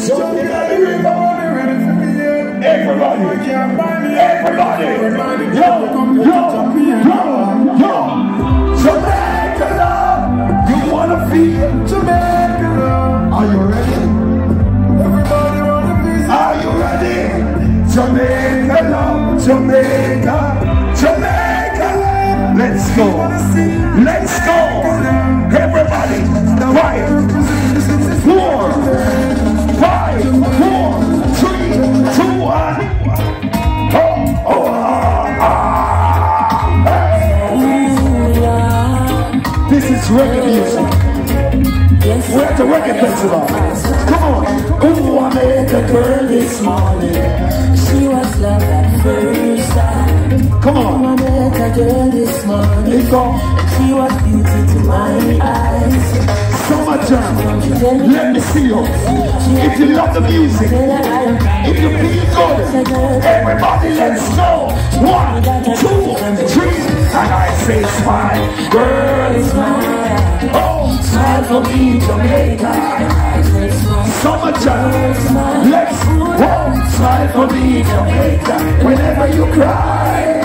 Jumping at the river. Everybody. Yo. Jamaica love. You wanna feel Jamaica love. Are you ready? Everybody wanna feel. Are you ready? Jamaica love. Jamaica. Let's go. Everybody. 5, 4, 5, 4, 3, 2, 1. This is reggae music. We're at the reggae festival. Come on. Ooh, I met a girl this morning. She was love at first sight. Come on. I met a girl this morning. She was beauty to my eyes. Summer jam. Let me see you. If you love the music, if you feel good, everybody let's go. 1, 2, 3, and I say smile. Girl, smile. Oh, smile for me, Jamaica. Summer jam. Let's go. Smile for me, Jamaica. Whenever you cry.